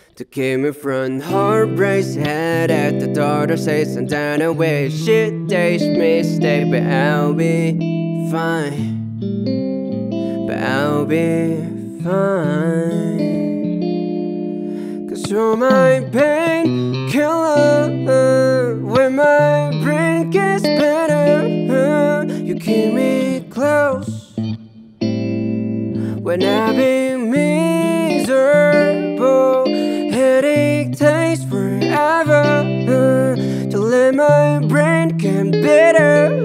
To keep me from heartbreaks, head at the door to say some down away. Shit days mistake, but I'll be fine. But I'll be fine. Cause you're my painkiller. When my brain gets better, you keep me close. When I've been miserable, headache takes forever to let my brain get better.